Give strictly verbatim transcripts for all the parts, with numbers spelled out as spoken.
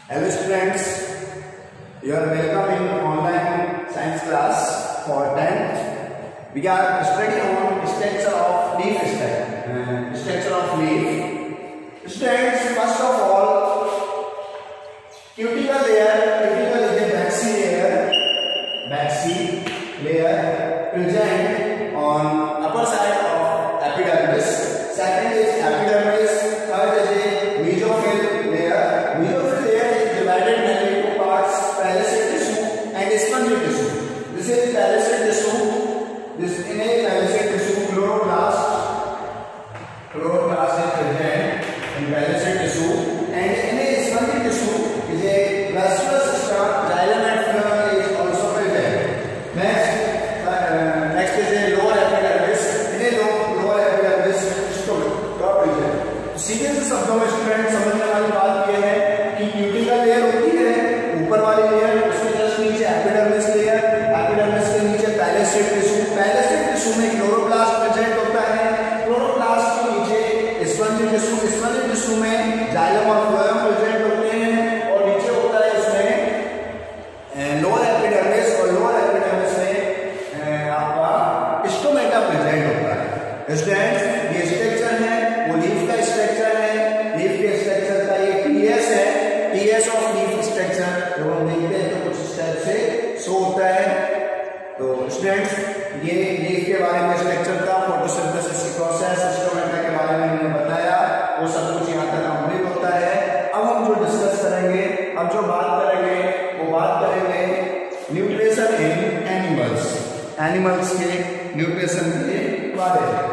Hello students, you are welcome in online science class for tenth. We are studying on structure of leaf structure. Uh, structure of leaf. Students, first of all, cuticle layer. Cuticle is a waxy layer. Waxy layer present on upper side of epidermis. Second is epidermis. Third is a mesophyll layer. Mesophyll layer is divided into two parts: pellucid tissue and spongy tissue. This is pellucid tissue. This in a pellucid tissue, chloroplast. Chloroplast is present in pellucid tissue, and in a spongy tissue is a lustrous structure. Xylem and phloem is also present. Next, uh, next is a lower epidermis. In a low, lower epidermis top region. सीधे से शब्दों में student समझने वाली बात यह है कि क्यूटिकल लेयर होती है ऊपर वाली लेयर, उसके जस्ट नीचे एपिडर्मिस लेयर, एपिडर्मिस के नीचे पैलेसिड टिश्यू, पैलेसिड टिश्यू में क्लोरोप्लास्ट प्रेजेंट होता है, क्लोरोप्लास्ट के नीचे स्पंजी टिश्यू, स्पंजी टिश्यू में जाइलम और फ्लोएम प्रेजेंट होते हैं, और नीचे होता है इसमें लोअर एपिडर्मिस, और लोअर एपिडर्मिस में आपका स्टोमेटा प्रेजेंट होता है। स्टूडेंट्स, ये स्ट्रक्चर है वो लीफ का स्ट्रक्चर है। लीफ के स्ट्रक्चर का ये टीएस है, टीएस ऑफ लीफ स्ट्रक्चर जब हम देखते हैं तो कुछ इस टाइप से शो होता है। तो स्टूडेंट्स, ये लीफ के बारे में स्ट्रक्चर था, फोटोसिंथेसिस प्रोसेस, स्टोमेटा के बारे में मैंने बताया, वो सब कुछ यहाँ तक कंप्लीट होता है। अब हम जो डिस्कस करेंगे, अब जो बात करेंगे वो बात करेंगे न्यूट्रिशन इन एनिमल्स, एनिमल्स के न्यूट्रिशन के बारे में।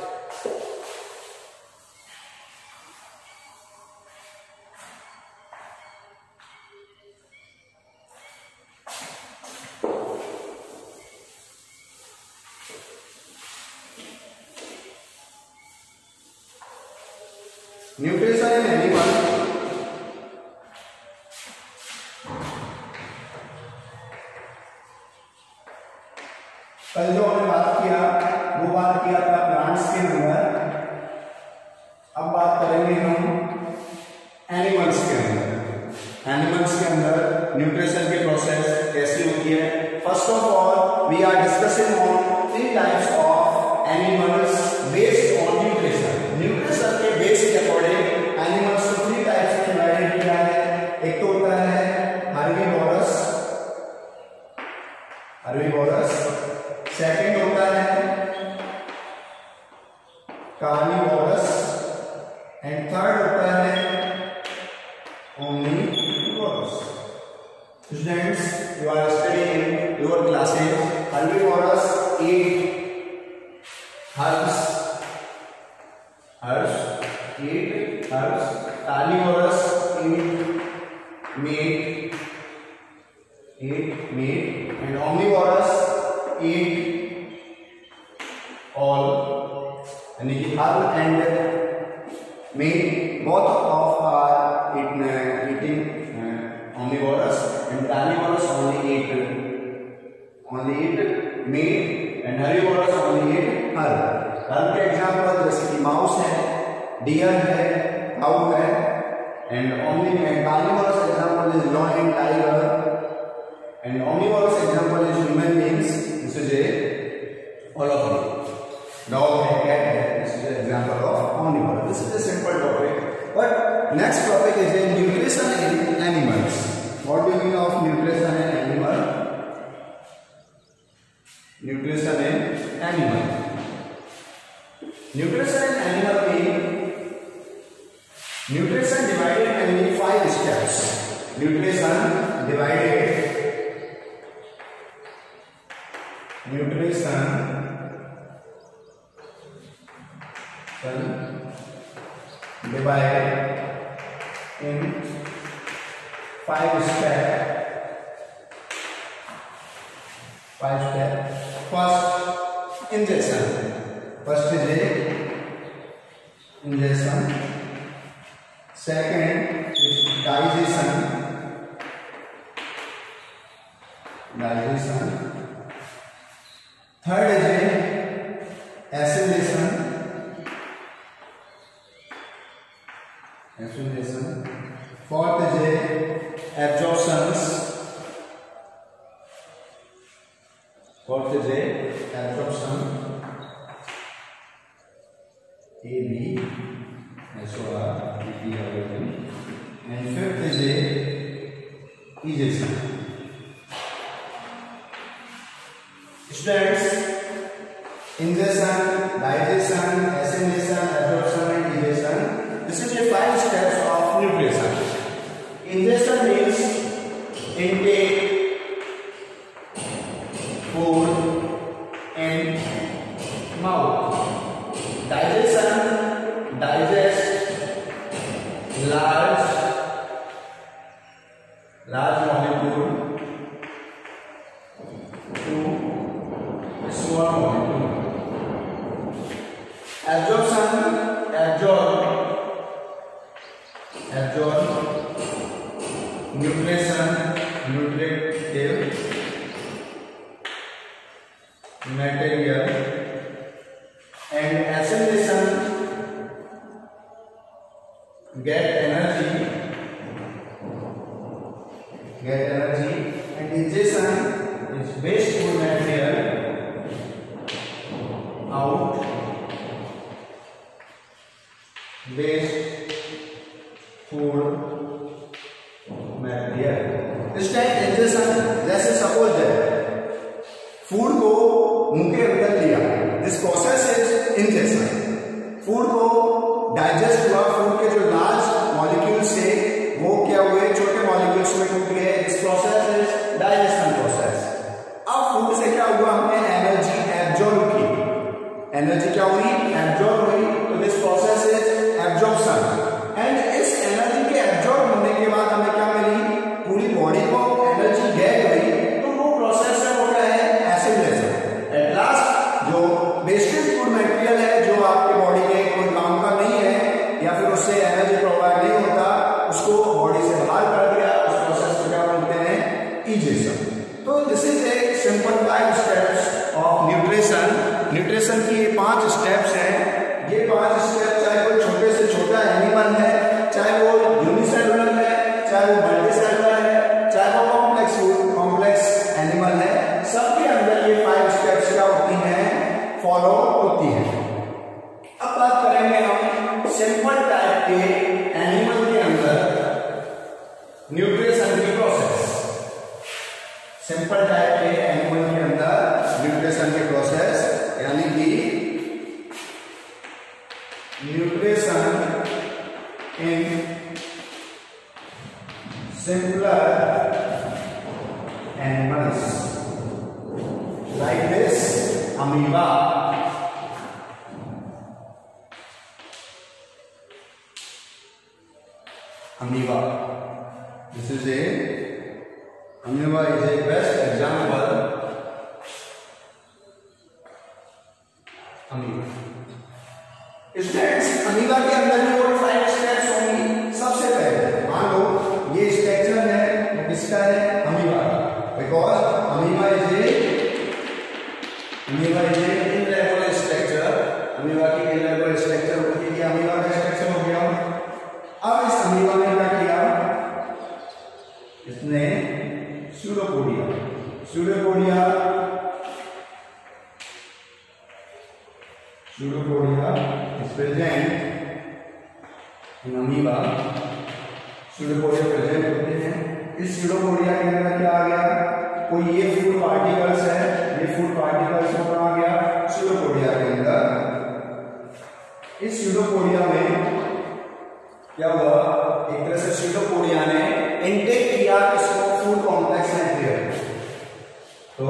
न्यूट्रिशन इन एनिमल, कल जो हमने बात किया वो बात किया था प्लांट्स के अंदर। अब बात करेंगे हम एनिमल्स के अंदर। एनिमल्स के अंदर न्यूट्रिशन की प्रोसेस कैसी होती है। First of all we are discussing on three types of animals based on nutrition. Nutrition के बेस के अकॉर्डिंग एनिमल्स को थ्री टाइप्स में डिवाइड किया है। एक तो होता है हर्बीवोरस, हर्बीवोरस। सेकंड होता है कार्निवोरस, एंड थर्ड होता है omnivorous. Students, you are studying in your classes. Herbivorous eat herbs, herbs, eat herbs. Carnivorous eat meat, eat meat, and omnivorous eat all. यानी कि herb and meat both of are eat, uh, eating uh, omnivorous, and carnivorous only eat only eat meat, and herbivorous only eat herb. herb के example जैसे कि mouse है, deer है, cow है, and omni carnivorous example is lion, tiger, and omnivorous example is human beings, this is a all of them. Dog है, cat है, this is an example of omnivorous. This is a simple topic. But next topic is a nutrition in animals. What do you mean of nutrition in animal? Nutrition in animal. Nutrition in animal means nutrition divided into five steps. Nutrition divided. Nutrition. Divided in five steps. Five steps. First, ingestion. First is a ingestion. Second is digestion. Digestion. Third is a assimilation. Assimilation. fourth is a absorptions, fourth is a absorption, A B S O R D P everything, and fifth is a ejection. Students, ingestion, digestion, assimilation, absorption and ejection, this is the five steps of nutrition. Ingestion means intake food and mouth. Digestion, digest large large molecule to small molecule. Absorption, absorb absorb nutrition, nutritive material, and assimilation, get energy, get energy, and ingestion is waste food material out, waste food material. इस type injection, जैसे suppose that food को मुंह के अंदर लिया, this process is injection. Food को digest हुआ, food के जो लार्ज मॉलिक्यूल्स थे वो क्या हुए, छोटे मॉलिक्यूल्स में टूट गए. This process is digestion process. अब फूड से क्या हुआ, हमने एनर्जी एब्जॉर्ब की, एनर्जी क्या हुई, एब्जॉर्ब हुई. तो this process is absorption. And इस एनर्जी के एब्जॉर्ब होने के बाद हमें क्या मिली, पूरी बॉडी को एनर्जी गेट हुई. तो वो प्रोसेस है, वो क्या है, एसिमिलेशन. एट लास्ट जो वेस्टेज फूड मटेरियल है, जो आपके बॉडी के कोई काम का नहीं है या फिर उससे एनर्जी प्रोवाइड नहीं होता, उसको बॉडी से बाहर कर दिया, उस प्रोसेस को क्या बोलते हैं, इजेक्शन. तो this is a simple five steps of nutrition. Nutrition की ये पांच स्टेप्स हैं. ये पांच स्टेप चाहे कोई छोटे से छोटा एनिमल है, चाहे वो यूनिसेलुलर है, चाहे वो मल्टीसेलुलर है, चाहे वो कॉम्प्लेक्स कॉम्प्लेक्स एनिमल है, सबके अंदर ये फाइव स्टेप्स क्या होती हैं, फॉलो होती हैं. अब बात करेंगे हम सिंपल टाइप के एनिमल के अंदर न्यूट्रिशन की प्रोसेस. सिंपल टाइप के एनिमल के अंदर न्यूट्रिशन की प्रोसेस, यानी कि nutrition in simpler animals like this amoeba. Amoeba. This is a amoeba is a best example. Amoeba. Students, amoeba के अंदर भी वो फाइव स्टेप्स होंगी. सबसे पहले मान लो ये स्ट्रक्चर है, वो किसका है, amoeba. Because amoeba is a amoeba is a irregular structure. Amoeba की इनरेगुलर स्ट्रक्चर होती है, अमीबा का स्ट्रक्चर हो गया. अब इस अमीबा ने क्या किया, इसने pseudopodia pseudopodia pseudopodia is present in amoeba. Pseudopodia present होते हैं. इस स्यूडोपोडिया के अंदर क्या आ गया, कोई ये फूड पार्टिकल्स है, ये फूड पार्टिकल्स को आ गया स्यूडोपोडिया के अंदर. इस स्यूडोपोडिया में क्या हुआ, एक तरह से स्यूडोपोडिया ने इनटेक किया इसको फूड कॉम्प्लेक्स मटेरियल. तो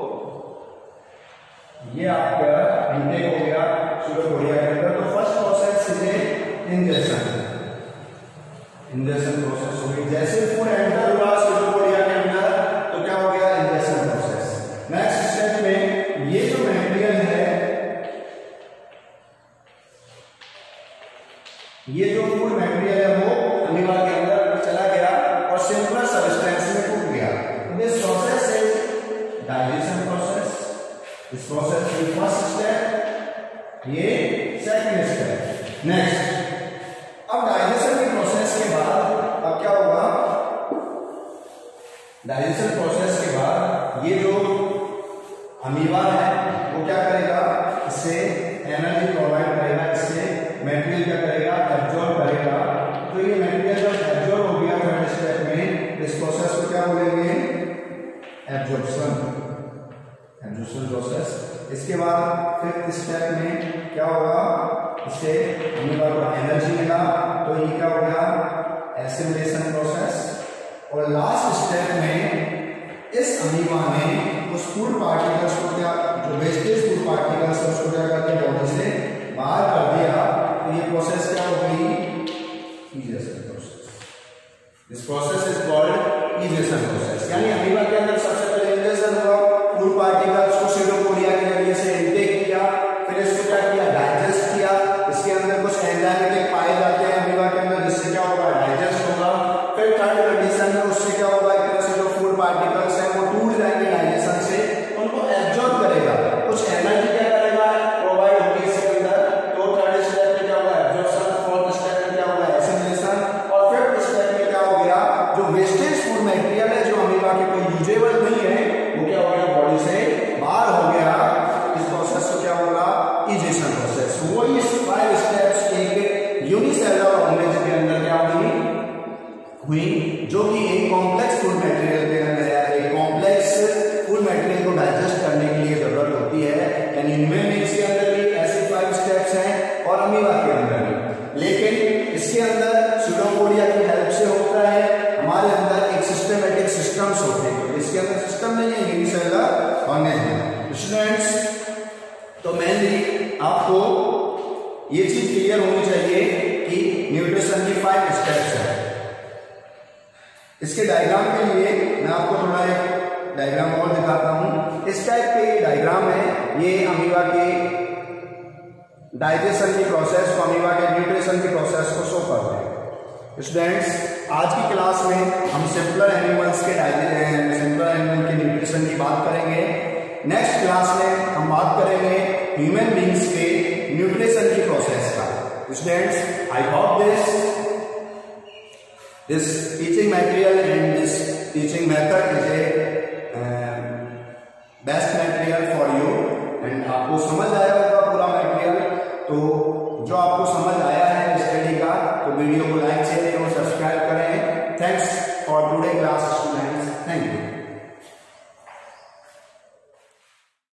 ये आपका इनटेक हो गया स्यूडोपोडिया के अंदर. तो first process is injection. Injection process हो गई. जैसे फूड एंटर हुआ स्यूडोपोडिया के अंदर तो क्या हो गया, इंजेक्शन प्रोसेस. नेक्स्ट स्टेप में ये जो मटेरियल है, ये जो फूड मटेरियल है वो अमीबा के अंदर चला गया और सिंपल सब्सटेंस में टूट गया. This process is digestion process. This process is first step, ये सेकंड स्टेप. नेक्स्ट, अब डाइजेशन के प्रोसेस के बाद अब क्या डाइजेशन प्रोसेस के बाद ये जो अमीबा है वो क्या करेगा, इससे एनर्जी प्रोवाइड करेगा, इससे मटेरियल क्या करेगा, एब्जॉर्ब करेगा। तो ये मटेरियल जब एब्जॉर्ब हो गया थर्ड स्टेप में, इस प्रोसेस को क्या बोलेंगे, एब्जॉर्प्शन, एब्जॉर्प्शन प्रोसेस। इसके बाद फिफ्थ स्टेप में क्या होगा, इससे अमीबा को एनर्जी मिला, तो ये क्या हो गया, एसिमिलेशन प्रोसेस। और लास्ट स्टेप में इस अमीबा ने उस फूड पार्टिकल्स को क्या, जो वेस्टेज फूड पार्टिकल्स है उसको क्या करके बॉडी से बाहर कर दिया। तो ये प्रोसेस क्या हो गई, egestion process. This process is called egestion process. यानी अमीबा के अंदर सबसे पहले इजेशन हुआ, फूड पार्टिकल्स को सीडोपोडिया के जरिए से इनटेक किया, फिर इसको क्या किया, डाइजेस्ट किया। इसके अंदर कुछ एंजाइमेटिक पाए जाते हैं अमीबा के अंदर, जिससे क्या होगा, डाइजेस्ट होगा। फिर थर्ड कंडीशन में उससे क्या होगा, एक तरह से जो फूड पार्टिकल्स हैं वो टूट जाएंगे डाइजेशन से, उनको एब्जॉर्ब करेगा, कुछ एनर्जी क्या करेगा, प्रोवाइड होगी इसके अंदर। तो थर्ड स्टेप में क्या होगा, एब्जॉर्प्शन। फोर्थ स्टेप में क्या होगा, एसिमिलेशन। और फिफ्थ स्टेप में क्या हो गया, जो वेस्टेज फूड मटेरियल है जो अमीबा के कोई यूजेबल नहीं है, वो क्या हो गया, बॉडी से बाहर हो गया। इस प्रोसेस को क्या होगा, इजेशन प्रोसेस। वही फाइव स्टेप्स एक यूनिसेलुलर ऑर्गेनिज्म के अंदर क्या हुई हुई जो कि एक कॉम्प्लेक्स फूड मटेरियल के अंदर है, एक कॉम्प्लेक्स फूड मटेरियल को डाइजेस्ट करने के लिए जरूरत होती है। यानी इनमें के अंदर भी ऐसे फाइव स्टेप्स हैं और अमीबा के अंदर भी, लेकिन इसके अंदर सीडोपोडिया की हेल्प से होता है। हमारे अंदर एक सिस्टमेटिक सिस्टम्स होते हैं, इसके अंदर सिस्टम नहीं है, यूनिसेलुलर ऑर्गेनिज्म। स्टूडेंट्स, तो मेनली आपको ये चीज क्लियर होनी चाहिए कि न्यूट्रिशन की फाइव स्टेप्स है। इसके डायग्राम के लिए मैं आपको थोड़ा एक डायग्राम और दिखाता हूं। इस टाइप के डायग्राम है, ये अमीबा के डाइजेशन की प्रोसेस को, अमीबा के न्यूट्रिशन की प्रोसेस को शो करते हैं। स्टूडेंट्स, आज की क्लास में हम सिंपलर एनिमल्स के सिंपलर एनिमल के न्यूट्रिशन की बात करेंगे। नेक्स्ट क्लास में हम बात करेंगे ह्यूमन बींग्स के न्यूट्रिशन की प्रोसेस का। Students, I hope this This teaching material and this teaching method is a uh, best material for you, and आपको समझ आएगा